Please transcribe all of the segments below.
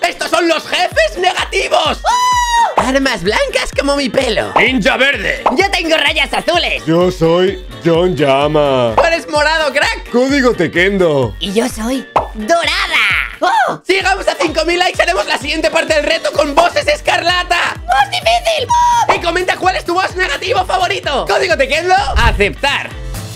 ¡Estos son los jefes negativos! Armas blancas como mi pelo. Ninja verde. Yo tengo rayas azules. Yo soy John Llama. Tú eres morado, crack. Código Tequendo. Y yo soy dorada. ¡Oh! Si llegamos a 5000 likes, haremos la siguiente parte del reto con bosses escarlata. ¡Más difícil! Y comenta cuál es tu boss negativo favorito. Código Tequendo. Aceptar.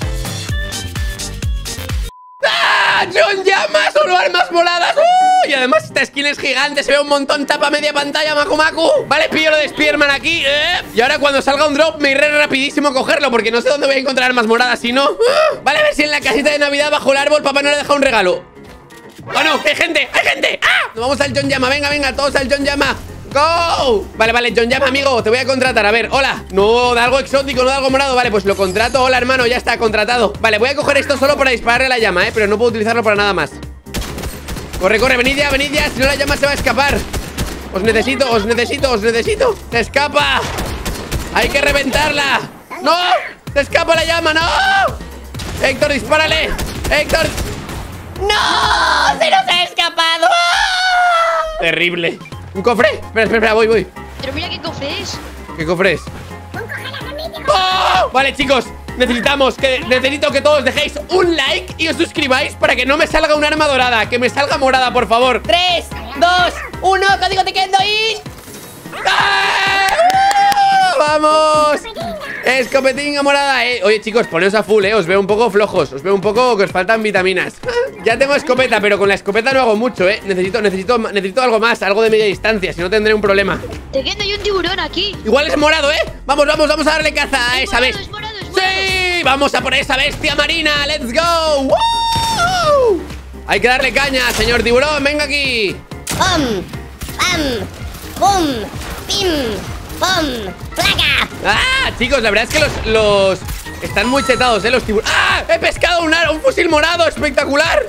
¡Ah! ¡John Llama! ¡Solo armas moradas! Y además esta skin es gigante. Se ve un montón. Tapa media pantalla, Maku Maku. Vale, pillo lo de Spearman aquí. Y ahora cuando salga un drop me iré rapidísimo a cogerlo, porque no sé dónde voy a encontrar armas moradas si no. Vale, a ver si en la casita de Navidad bajo el árbol Papá Noel le deja un regalo. ¡Oh, no! ¡Hay gente! ¡Hay gente! ¡Ah! Nos vamos al John Llama. Venga, venga, todos al John Llama. ¡Go! Vale, vale, John Llama, amigo, te voy a contratar. A ver, hola. No, de algo exótico, no de algo morado. Vale, pues lo contrato. Hola, hermano, ya está contratado. Vale, voy a coger esto solo para dispararle a la llama, pero no puedo utilizarlo para nada más. Corre, corre, venid ya, venid ya. Si no, la llama se va a escapar. Os necesito, os necesito, os necesito. ¡Se escapa! ¡Hay que reventarla! ¡No! ¡Se escapa la llama! ¡No! ¡Héctor, dispárale! ¡Héctor! ¡No! ¡Se nos ha escapado! Terrible. ¿Un cofre? Espera, espera, espera, voy. Pero mira qué cofre es. ¿Qué cofre es? ¡Oh! Vale, chicos, necesito que todos dejéis un like y os suscribáis para que no me salga un arma dorada. Que me salga morada, por favor. 3, 2, 1, código Tequendo y... ¡Ah! ¡Vamos! Escopetinga morada, Oye, chicos, poneos a full, Os veo un poco flojos. Os veo un poco que os faltan vitaminas. Ya tengo escopeta, pero con la escopeta no hago mucho, Necesito algo más, algo de media distancia. Si no tendré un problema. Tequendo, hay un tiburón aquí. Igual es morado, Vamos a darle caza a esa bestia. Es morado, es morado. ¡Sí! Vamos a por esa bestia marina. ¡Let's go! ¡Woo! Hay que darle caña, señor tiburón. Venga aquí. ¡Pum! ¡Pam! ¡Pum! ¡Pim! ¡Pum! ¡Placa! ¡Ah! Chicos, la verdad es que los están muy chetados, los tiburones. ¡Ah! He pescado un fusil morado. ¡Espectacular!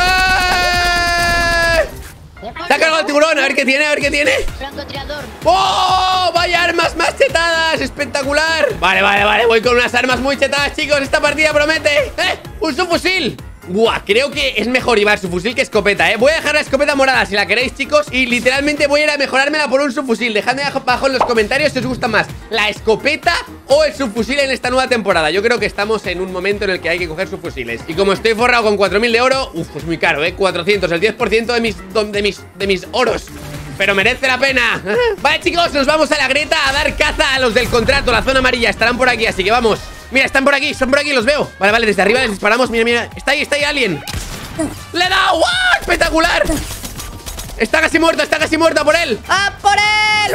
¡Ah! Se ha cargado el tiburón. A ver qué tiene, a ver qué tiene. Francotirador. ¡Oh! ¡Vaya armas más chetadas! ¡Espectacular! Vale, voy con unas armas muy chetadas, chicos. Esta partida promete. ¡Un subfusil! Buah, creo que es mejor llevar subfusil que escopeta, Voy a dejar la escopeta morada si la queréis, chicos. Y literalmente voy a ir a mejorármela por un subfusil. Dejadme abajo en los comentarios si os gusta más la escopeta o el subfusil en esta nueva temporada. Yo creo que estamos en un momento en el que hay que coger subfusiles. Y como estoy forrado con 4000 de oro, es muy caro, 400, el 10% de mis oros. Pero merece la pena. Vale, chicos, nos vamos a la grieta a dar caza a los del contrato. La zona amarilla estarán por aquí, así que vamos. Mira, están por aquí, los veo. Vale, desde arriba les disparamos. Mira, está ahí alguien. ¡Le he dado! ¡Wow! ¡Espectacular! Está casi muerta por él. ¡A por él!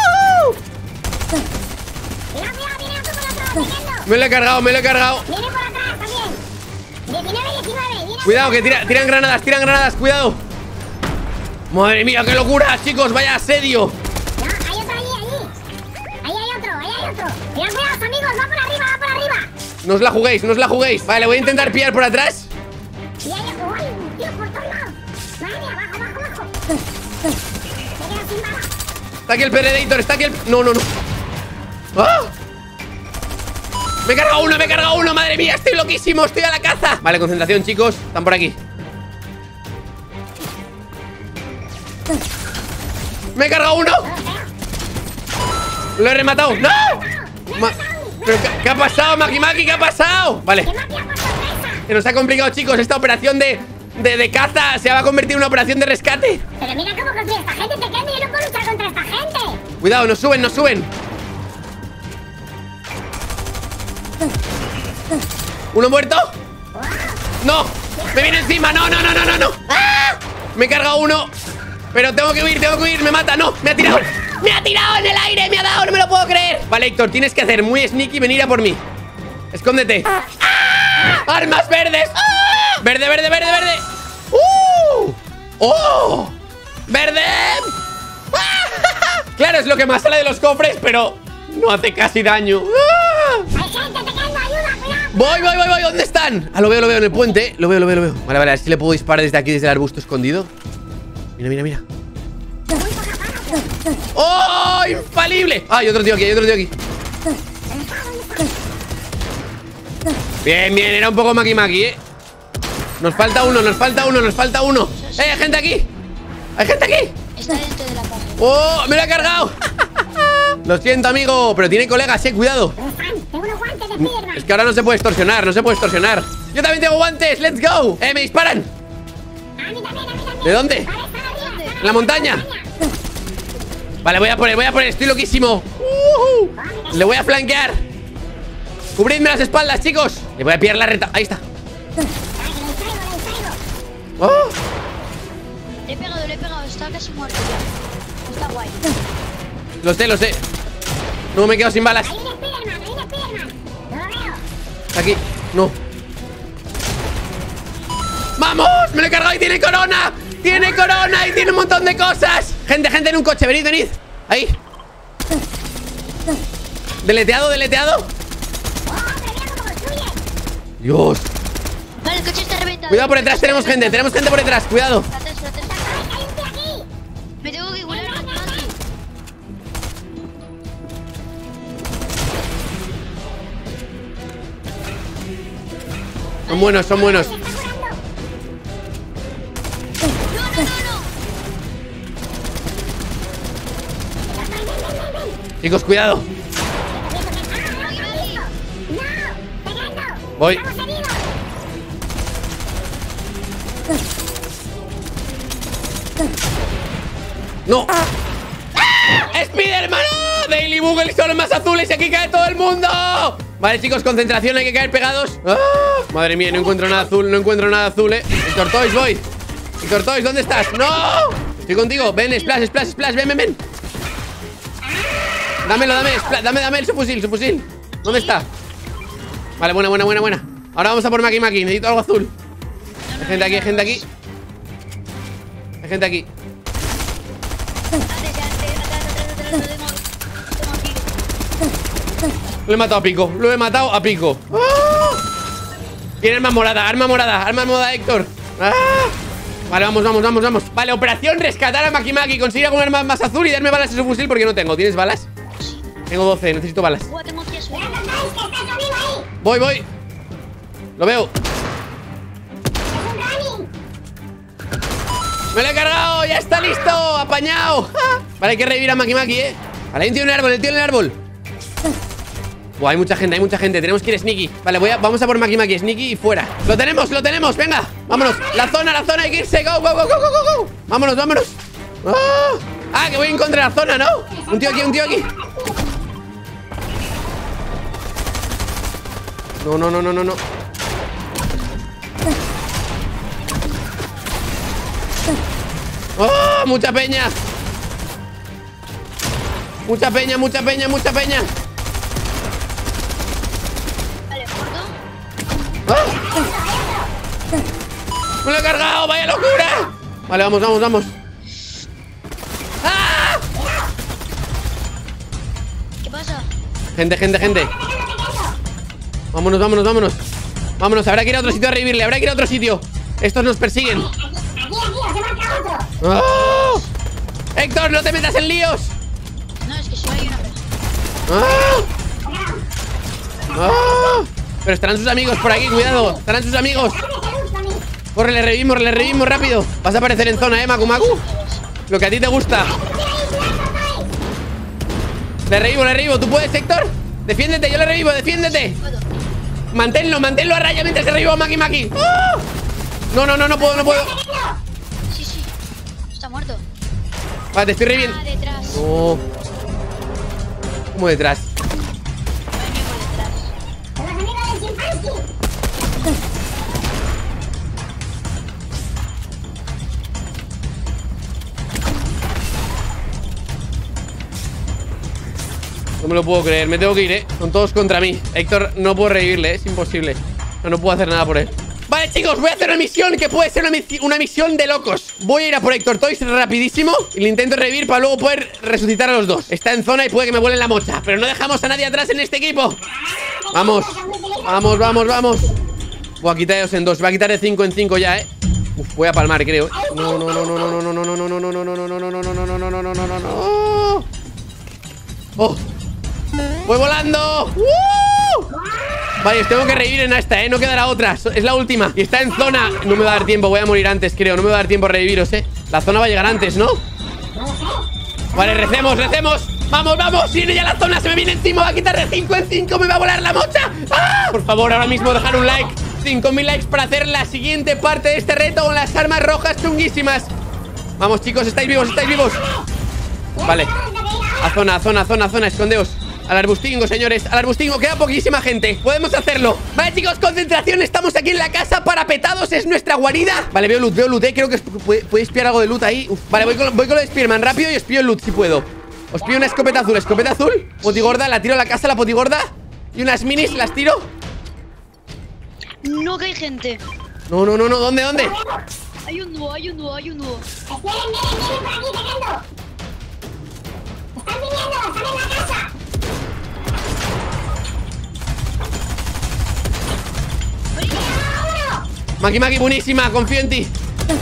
Me lo he cargado. Viene por atrás también. 19. Cuidado, que tiran granadas, cuidado. Madre mía, qué locura, chicos, vaya asedio. No, hay otro allí. Ahí hay otro. Cuidado, amigos, va por arriba. No os la juguéis. Vale, voy a intentar pillar por atrás. Y hay un tío por todos lados. Madre mía, abajo. Me quedo sin bala. Está aquí el Predator, está aquí el... No. ¡Ah! Me he cargado uno, madre mía, estoy loquísimo, estoy a la caza. Vale, concentración, chicos, están por aquí. Me he cargado uno. Lo he rematado. ¡No! ¿Pero qué ha pasado, Maki? ¿Qué ha pasado? Vale. Se nos ha complicado, chicos. Esta operación de caza se va a convertir en una operación de rescate. Pero mira cómo construye esta gente, Tequendo. Yo no puedo luchar contra esta gente. Cuidado, nos suben. ¿Uno muerto? ¡No! ¡Me viene encima! ¡No! ¡Ah! Me he cargado uno. Pero tengo que huir, me mata. ¡No! ¡Me ha tirado! ¡Me ha tirado en el aire! ¡Me ha dado! ¡No me lo puedo creer! Vale, Héctor, tienes que hacer muy sneaky y venir a por mí. Escóndete. ¡Ah! ¡Armas verdes! ¡Ah! ¡Verde! ¡Oh! ¡Verde! ¡Ah! Claro, es lo que más sale de los cofres, pero no hace casi daño. ¡Ah! Hay gente, Tequendo, ayuda, cuidado. Voy. ¿Dónde están? Ah, lo veo en el puente. Lo veo. Vale, a ver si le puedo disparar desde aquí, desde el arbusto escondido. Mira. ¡Oh! ¡Infalible! ¡Ah, hay otro tío aquí! Bien, era un poco Maki, Nos falta uno. ¡Hay gente aquí! Está dentro de la caja. ¡Oh! ¡Me lo he cargado! Lo siento, amigo, pero tiene colegas, cuidado. ¿Dónde están? Tengo unos guantes de Spiderman. Es que ahora no se puede extorsionar, no se puede extorsionar. Yo también tengo guantes, let's go. Me disparan. A mí también, a mí también. ¿De dónde? Vale, están arriba, están ¿En la montaña? Vale, voy a por él, estoy loquísimo. Le voy a flanquear. Cubridme las espaldas, chicos. Le voy a pillar la reta, ahí está. ¡Oh! Le he pegado, está casi muerto ya. Está guay. Lo sé. No, me he quedado sin balas. Ahí viene Spiderman. No lo veo. Aquí, no. ¡Vamos! ¡Me lo he cargado y tiene corona! ¡Tiene corona y tiene un montón de cosas! Gente en un coche, venid. Ahí. Deleteado. Oh, pero mira cómo construye. Dios. Vale, el coche está reventado. Cuidado por detrás, tenemos gente por detrás, cuidado. Atrás. ¡Ay, hay un tío aquí! Me tengo que curar a Maki. Son buenos. ¡Se está curando! No. Chicos, cuidado. ¡No! ¡Pegando! Voy. ¡Estamos heridos! ¡No! ¡Ah! ¡Spiderman! ¡Oh! Daily Bugle son los más azules y aquí cae todo el mundo. Vale, chicos, concentración, hay que caer pegados. ¡Ah! Madre mía, no encuentro nada azul, Héctor Toys, voy. Héctor Toys, ¿dónde estás? ¡No! Estoy contigo. Ven, splash. Ven. Dámelo, dame el fusil. ¿Dónde está? Vale, buena. Ahora vamos a por Maki. Necesito algo azul. Hay gente aquí. Hay gente aquí. Atrás, lo tengo aquí. Lo he matado a pico. ¡Ah! Tiene arma morada, Héctor. ¡Ah! Vale, vamos. Vale, operación rescatar a Maki. Consigue algún arma más azul y darme balas en su fusil porque no tengo. ¿Tienes balas? Tengo 12, necesito balas. Tengo aquí a su. ¡Mira, Toys, que está conmigo ahí! Voy. Lo veo. ¡Es un running! Me lo he cargado, ya está listo. Apañado. ¡Ah! Vale, hay que revivir a Maki, Vale, hay un tío en el árbol, Buah, hay mucha gente, tenemos que ir sneaky. Vale, vamos a por Maki, sneaky y fuera. Lo tenemos, venga, vámonos. La zona, hay que irse, go. Vámonos. Ah, que voy en contra de la zona, ¿no? Un tío aquí. No. ¡Oh! ¡Mucha peña! Mucha peña. Vale, gordo. ¡Ah! ¡Me lo he cargado! ¡Vaya locura! Vale, vamos. ¡Ah! ¿Qué pasa? Gente. Vámonos, habrá que ir a otro sitio a revivirle, Estos nos persiguen. Aquí, os he marcado otro. ¡Oh! Héctor, no te metas en líos. No, es que si no hay una persona. ¡Ah! ¡Ah! Pero estarán sus amigos por aquí, cuidado. Estarán sus amigos. Corre, le revivimos rápido. Vas a aparecer en zona, Maku. Lo que a ti te gusta. Le revivo. ¿Tú puedes, Héctor? Defiéndete, yo le revivo, defiéndete. Manténlo a raya mientras se revivo a Maki. ¡Ah! No puedo. Sí. Está muerto. Vale, te estoy reviviendo. Detrás. No. ¿Cómo detrás? Va a venir por detrás. ¡Los amigos del chimpancé! No me lo puedo creer, me tengo que ir, Son todos contra mí. Héctor, no puedo revivirle, es imposible. No puedo hacer nada por él. Vale, chicos, voy a hacer una misión que puede ser una misión de locos. Voy a ir a por Héctor Toys rapidísimo y le intento revivir para luego poder resucitar a los dos. Está en zona y puede que me vuelen la mocha, pero no dejamos a nadie atrás en este equipo. Vamos. Voy a quitaros en 2, va a quitar de 5 en 5 ya, Uf, voy a palmar, creo. No. Oh. Voy volando. Vale, os tengo que revivir en esta, no quedará otra. Es la última. Y está en zona. No me va a dar tiempo, voy a morir antes, creo. No me va a dar tiempo a reviviros, La zona va a llegar antes, ¿no? Vale, recemos, recemos. Vamos, vamos, viene ya la zona, se me viene encima. Va a quitar de 5 en 5, me va a volar la mocha. ¡Ah! Por favor, ahora mismo dejar un like. 5000 likes para hacer la siguiente parte de este reto con las armas rojas chunguísimas. Vamos, chicos, estáis vivos, estáis vivos. Vale, a zona, a zona, a zona, a zona, escondeos. Al arbustingo, señores, al arbustingo. Queda poquísima gente, podemos hacerlo. Vale, chicos, concentración, estamos aquí en la casa parapetados. Es nuestra guarida. Vale, veo loot, creo que puede espiar algo de loot ahí. Uf. Vale, voy con lo de Spearman rápido y espío el loot si puedo. Os pido una escopeta azul. Potigorda, la tiro a la casa, la potigorda. Y unas minis, las tiro. No, que hay gente. No, ¿dónde? Hay un dúo. Vienen por aquí, Tequendo. Están viniendo, están en la casa. Maki, buenísima, confío en ti.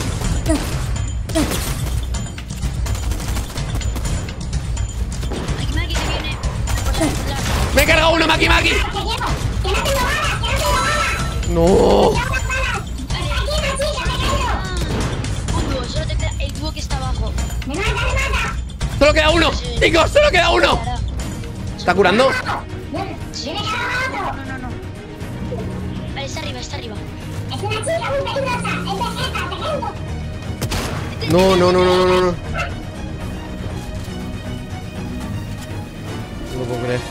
Maki se viene. Me he cargado uno, Maki. Que no tengo balas. No. Un dúo, solo te queda el dúo que está abajo. Me mata. Solo queda uno, chicos, solo queda uno. ¿Está curando? Viene cada otro. No. Vale, está arriba. Es una chica muy peligrosa. Es Vegeta, Tequendo. No. No lo puedo creer.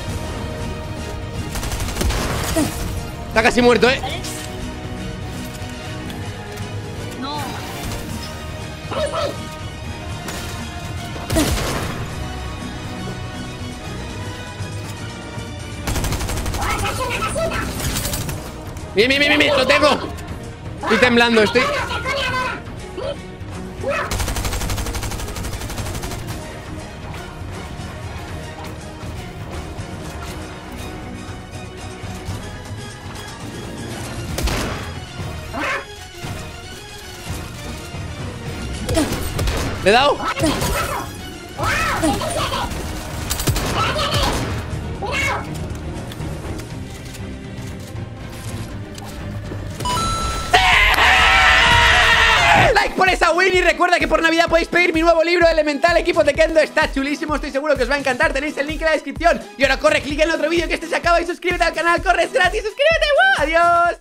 Está casi muerto, ¿eh? ¿Vale? No. Bien, lo tengo. Estoy temblando, estoy... ¿Le he dado? Like por esa win y recuerda que por Navidad podéis pedir mi nuevo libro Elemental Equipo Tequendo. Está chulísimo, estoy seguro que os va a encantar. Tenéis el link en la descripción. Y ahora corre, clica en el otro vídeo que este se acaba y suscríbete al canal. Corre, es gratis, suscríbete. ¡Wow! Adiós.